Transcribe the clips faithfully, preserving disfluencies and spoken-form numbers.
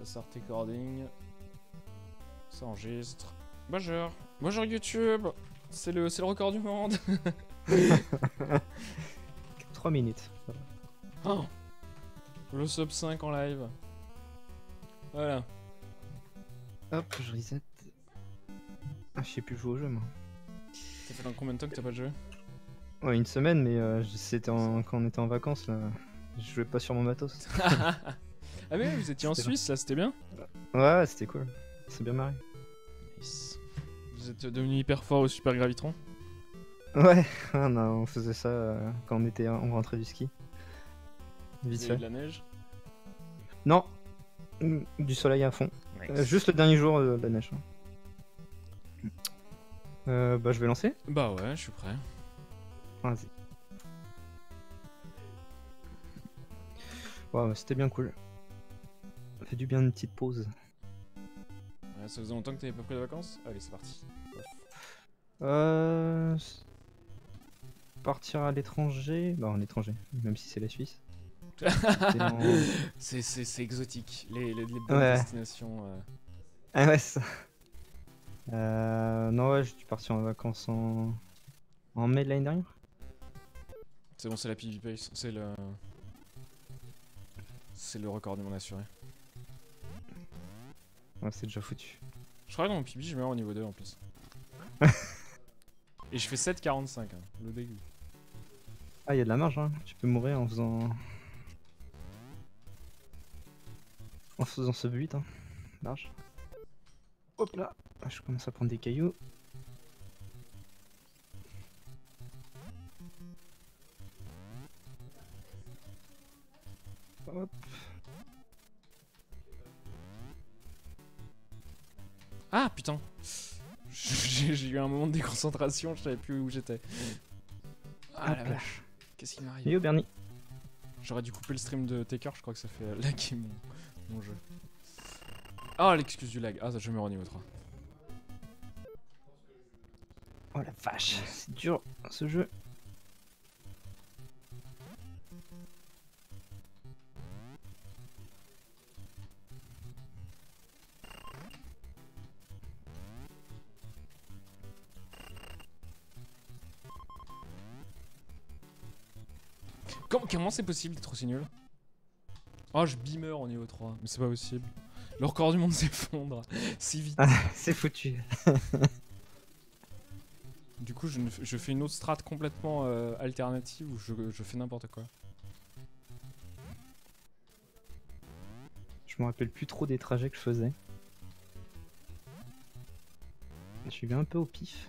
Ça start recording. Ça enregistre. Bonjour. Bonjour YouTube. C'est le, c'est le record du monde. trois minutes. Oh. Le sub cinq en live. Voilà. Hop, je reset. Ah, je sais plus jouer au jeu, moi. Ça fait dans combien de temps que t'as pas joué? Ouais, une semaine, mais euh, c'était en... quand on était en vacances, là. Je jouais pas sur mon matos. Ah mais vous étiez en Suisse, là, c'était bien? Ouais, ouais, c'était cool. C'est bien marré. Nice. Vous êtes devenu hyper fort au Super Gravitron? Ouais, on, a- on faisait ça euh, quand on était, on rentrait du ski. Vite Vous avez eu fait. de la neige? Non, Mm, du soleil à fond. Nice. Euh, juste le dernier jour euh, de la neige. Euh, bah, je vais lancer. Bah ouais, je suis prêt. Vas-y. Ouais, c'était bien cool. Ça fait du bien une petite pause. Ouais, ça faisait longtemps que t'avais pas pris de vacances? Allez, c'est parti. Euh... Partir à l'étranger, bah en étranger, même si c'est la Suisse. en... C'est c'est- c'est exotique, les, les, les bonnes Ouais. destinations. euh. Ah ouais, ça. Euh... Non, ouais, je suis parti en vacances en, en mai de l'année dernière. C'est bon, c'est la PvP, c'est le... C'est le record du monde assuré. Ouais, c'est déjà foutu. Je crois que dans mon P B, je meurs au niveau deux en plus. Et je fais sept quarante-cinq, hein, le dégueu. Ah, il y a de la marge, hein. Tu peux mourir en faisant... En faisant ce but, hein. Large. Hop là. Ah, je commence à prendre des cailloux. Hop. Ah putain. J'ai j'ai eu un moment de déconcentration, je savais plus où j'étais. Ah la Hop là. vache. Qu'est-ce qui m'arrive? Et yo, Bernie. J'aurais dû couper le stream de Taker, je crois que ça fait laguer mon, mon jeu. Ah, l'excuse du lag. Ah, ça, je meurs au niveau trois. Oh la vache, c'est dur ce jeu. Comment comment c'est possible d'être aussi nul? Oh, je beamer au niveau trois, mais c'est pas possible. Le record du monde s'effondre si vite. Ah, c'est foutu. Du coup, je, ne f- je fais une autre strat complètement euh, alternative où je, je fais n'importe quoi. Je me rappelle plus trop des trajets que je faisais. Je vais un peu au pif.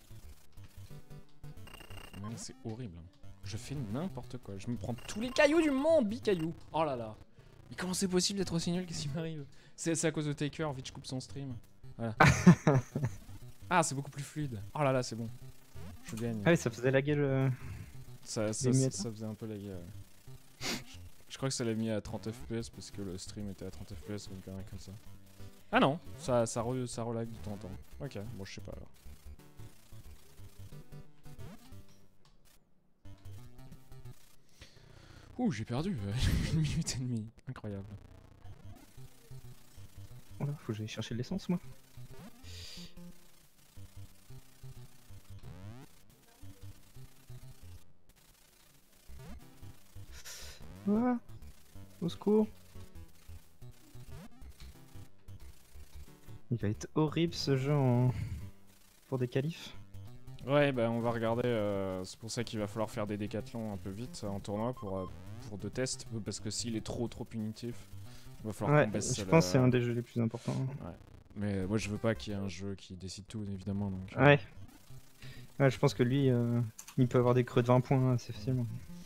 Ouais, c'est horrible. Je fais n'importe quoi. Je me prends tous les cailloux du monde, bicailloux. Oh là là. Mais comment c'est possible d'être aussi nul? Qu'est-ce qui m'arrive? C'est c'est à cause de Taker, vite je coupe son stream. Voilà. Ah, c'est beaucoup plus fluide. Oh là là, c'est bon. Je gagne. Ah oui, ça faisait laguer le... Ça, ça, les ça, miettes, ça faisait un peu laguer. Ouais. je, je crois que ça l'a mis à trente F P S parce que le stream était à trente F P S ou une connerie comme ça. Ah non, ça, ça, re, ça relag de temps en temps. Ok, bon, je sais pas alors. Ouh, j'ai perdu. Une minute et demie. Incroyable. Oh là, faut que j'aille chercher de l'essence, moi. Ah, au secours. Il va être horrible ce jeu en... pour des qualifs. Ouais, bah on va regarder. Euh, c'est pour ça qu'il va falloir faire des décathlons un peu vite en tournoi pour, euh, pour de tests. Parce que s'il est trop trop punitif, il va falloir Ouais, qu'on baisse je le- pense que c'est un des jeux les plus importants. Ouais. Mais euh, moi je veux pas qu'il y ait un jeu qui décide tout évidemment donc. euh, Ouais. Ouais, je pense que lui, euh, il peut avoir des creux de vingt points assez facilement.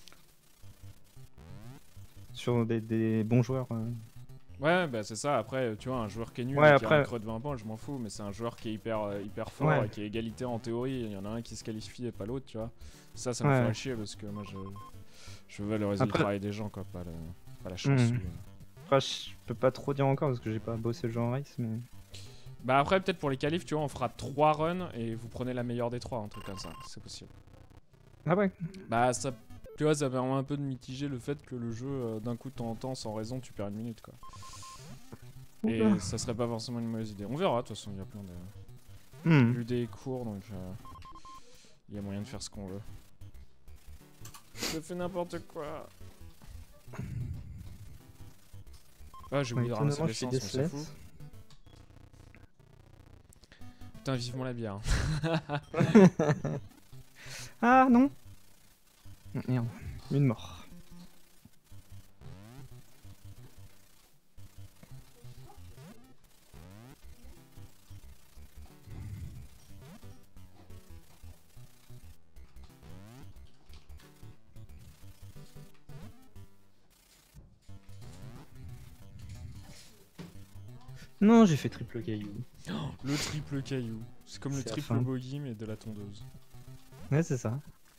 Sur des, des bons joueurs. euh. Ouais, bah c'est ça. Après, tu vois, un joueur qui est nul Ouais, et qui a un après- creux de vingt points, je m'en fous. Mais c'est un joueur qui est hyper, euh, hyper fort Ouais. et qui est égalitaire en théorie. Il y en a un qui se qualifie et pas l'autre, tu vois. Ça, ça me Ouais. ferait chier parce que moi je, je veux valoriser Après- le travail des gens, quoi, pas, le, pas la chance. Mhm. oui. Après, je peux pas trop dire encore parce que j'ai pas bossé le jeu en race, mais. Bah après, peut-être pour les qualifs, tu vois, on fera trois runs et vous prenez la meilleure des trois, un truc comme ça. C'est possible. Ah ouais. Bah ça, tu vois, ça permet un peu de mitiger le fait que le jeu, euh, d'un coup de temps en temps, sans raison, tu perds une minute, quoi. Et Oula. ça serait pas forcément une mauvaise idée. On verra, de toute façon, il y a plein de. Hmm. L'U D est court, donc euh, il y a moyen de faire ce qu'on veut. Je fais n'importe quoi. Ah, j'ai oublié de ramasser Étonnamment, je suis l'essence, mais c'est fou. décelette. Putain, vivement la bière. Ah non. Merde, une mort. Non, j'ai fait triple caillou. Le triple caillou. C'est comme le C'est la triple fin. bogey, mais de la tondeuse. Ouais, c'est ça.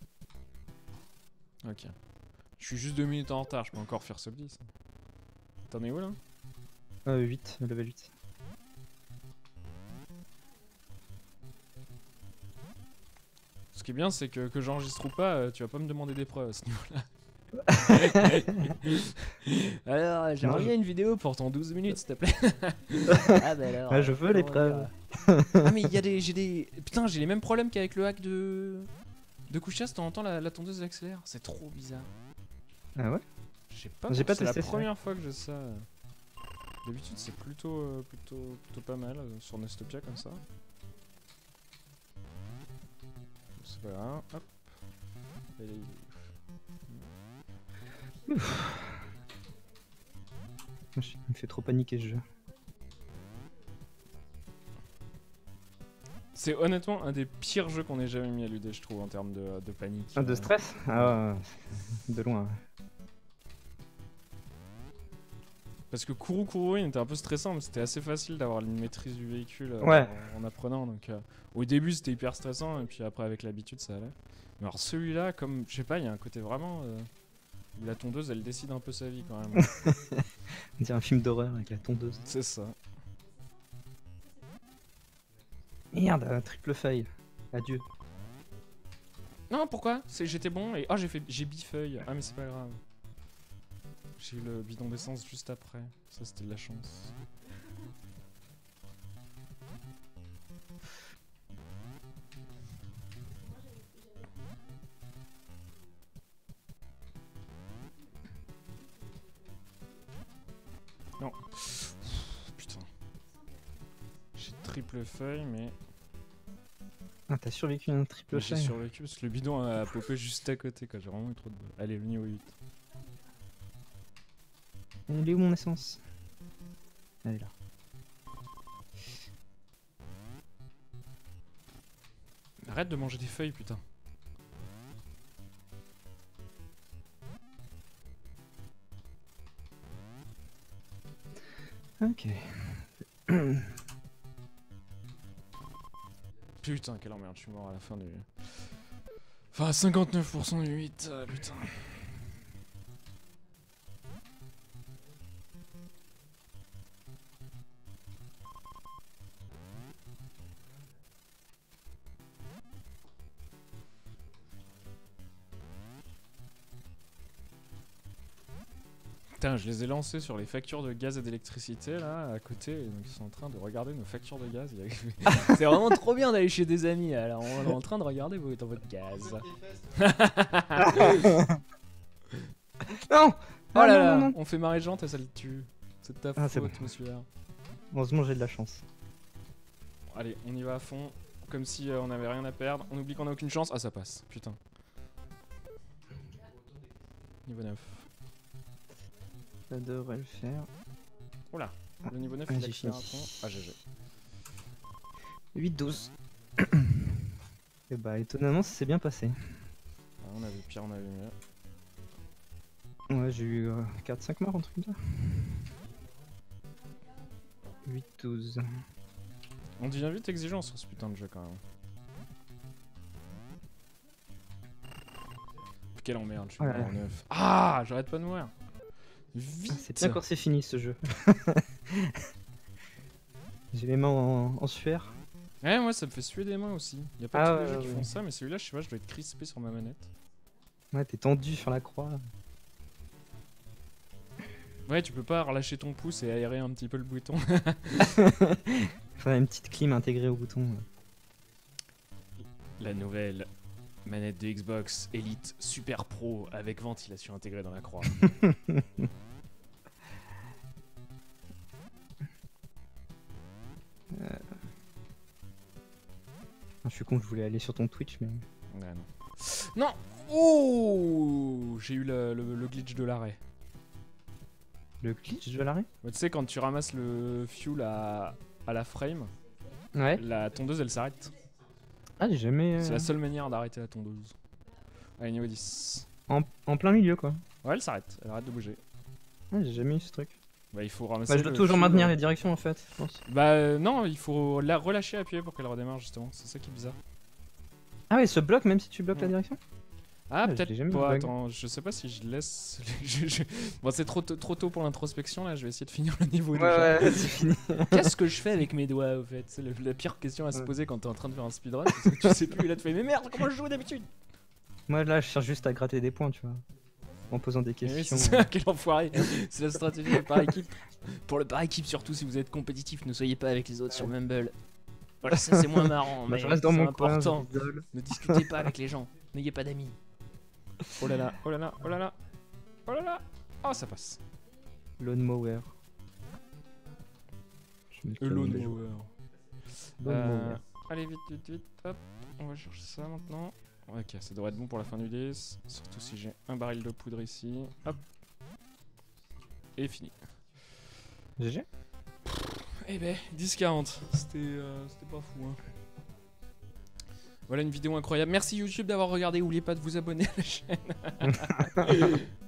Ok. Je suis juste deux minutes en retard, je peux encore faire ce dix. T'en es où là? Euh, huit, level huit. Ce qui est bien, c'est que, que j'enregistre ou pas, euh, tu vas pas me demander des preuves à ce niveau-là. Alors, j'aimerais Non, bien une vidéo pour ton douze minutes, s'il te plaît. Ah bah alors. Ouais, je veux les comment preuves. dire. Ah mais il y a des, j'ai des, putain, j'ai les mêmes problèmes qu'avec le hack de, de Kucha. De temps en temps, la, la tondeuse accélère. C'est trop bizarre. Ah ouais? Je sais pas. J'ai pas C'est la testé ça. première fois que j'ai ça. D'habitude, c'est plutôt, euh, plutôt, plutôt pas mal euh, sur Nestopia comme ça. C'est pas grave. Hop. Et les- Il me fait trop paniquer ce jeu. C'est honnêtement un des pires jeux qu'on ait jamais mis à l'U D, je trouve, en termes de, de panique. Ah, de euh. stress? Ah ouais, de loin. Ouais. Parce que Kuru Kuru il était un peu stressant, mais c'était assez facile d'avoir une maîtrise du véhicule euh, Ouais. en, en apprenant. Donc, euh, au début, c'était hyper stressant, et puis après, avec l'habitude, ça allait. Mais alors, celui-là, comme je sais pas, il y a un côté vraiment euh, où la tondeuse, elle décide un peu sa vie quand même. On dirait un film d'horreur avec la tondeuse. C'est ça. Merde, un triple fail. Adieu. Non, pourquoi? C'est j'étais bon et oh, j'ai fait j'ai bifeuille. Ah, mais c'est pas grave. J'ai eu le bidon d'essence juste après. Ça, c'était de la chance. Non. Putain. J'ai triple feuille, mais Ah, t'as survécu à un triple mais j'ai fail. survécu parce que le bidon a popé juste à côté. Quoi. J'ai vraiment eu trop de bol. Allez, le niveau huit. Elle est où mon essence? Elle est là. Arrête de manger des feuilles, putain. Ok. Putain, quelle emmerde, je suis mort à la fin du. Enfin, cinquante-neuf pour cent du huit, euh, putain. Putain, je les ai lancés sur les factures de gaz et d'électricité là à côté, et donc ils sont en train de regarder nos factures de gaz. C'est vraiment trop bien d'aller chez des amis. Alors on est en train de regarder vos- dans votre gaz. Non! Oh Ah, là non, là, non, non. on fait marée jante et ça le tue. C'est de ta Ah, c'est faute, bon. monsieur. Heureusement, j'ai de la chance. Allez, on y va à fond, comme si euh, on avait rien à perdre. On oublie qu'on a aucune chance. Ah, ça passe, putain. Niveau neuf. Ça devrait le faire. Oula, Ah, le niveau neuf ah, il j'ai accélère à fini. fond. Ah, G G. huit douze. Et bah, étonnamment, ça s'est bien passé. Ah, on avait pire, on avait mieux. Ouais, j'ai eu euh, quatre cinq morts, un truc comme ça. huit douze. On devient vite exigeant sur ce putain de jeu quand même. Quelle emmerde, je suis Oh mort là en là. neuf. Ah, j'arrête pas de mourir. Ah, Vite. c'est bien quand c'est fini ce jeu. J'ai les mains en, en sueur. Ouais, moi ça me fait suer des mains aussi. Y a pas Ah tous les ouais, jeux qui ouais, font ouais. ça, mais celui-là, je sais pas, je dois être crispé sur ma manette. Ouais, t'es tendu sur la croix. Ouais, tu peux pas relâcher ton pouce et aérer un petit peu le bouton. Faudrait une petite clim intégrée au bouton. La nouvelle manette de Xbox Elite Super Pro avec ventilation intégrée dans la croix. euh... Je suis con, je voulais aller sur ton Twitch, mais... Ouais, non. Non. Oh, j'ai eu le, le, le glitch de l'arrêt. Le glitch de l'arrêt? Ouais, tu sais, quand tu ramasses le fuel à, à la frame, Ouais. la tondeuse elle s'arrête. Ah, j'ai jamais... Euh... C'est la seule manière d'arrêter la tondeuse. Allez, niveau dix. En, en plein milieu, quoi. Ouais, elle s'arrête, elle arrête de bouger. Ah, j'ai jamais eu ce truc. Bah, il faut ramasser. Bah, je dois le toujours fuel, maintenir euh. les directions, en fait, je pense. Bah, euh, non, il faut la relâcher, appuyer pour qu'elle redémarre, justement. C'est ça qui est bizarre. Ah ouais, il se bloque même si tu bloques Ouais. la direction? Ah, Ah, je peut-être l'ai jamais eu, pas. le bug. Attends, je sais pas si je laisse. je- je- Bon, c'est trop, t- trop tôt pour l'introspection là. Je vais essayer de finir le niveau. Ouais, déjà. ouais, c'est fini. Qu'est-ce que je fais avec mes doigts au fait? C'est le- la pire question à se Ouais. poser quand t'es en train de faire un speedrun. Parce que tu sais plus. Et là, tu fais mais merde, comment je joue d'habitude? Moi, là, je cherche juste à gratter des points, tu vois. En posant des Eh oui, questions. c'est ça, quel enfoiré. C'est la stratégie de par équipe. Pour le par équipe, surtout si vous êtes compétitif, ne soyez pas avec les autres sur Mumble. Voilà, ça c'est moins marrant. Moi, Mais je reste dans c'est mon coin, important. j'isole. Ne discutez pas avec les gens. N'ayez pas d'amis. Oh là là, oh là là, oh là là. Oh là là. Oh, ça passe. Lone mower. Je mets le Hello canon des joueurs. Mower. Lone Euh, mower. allez, vite, vite, vite. Hop, on va chercher ça maintenant. Ok, ça devrait être bon pour la fin du dix. Surtout si j'ai un baril de poudre ici. Hop. Et fini. G G. Eh ben, dix quarante. C'était euh, c'était pas fou, hein. Voilà une vidéo incroyable. Merci YouTube d'avoir regardé. N'oubliez pas de vous abonner à la chaîne.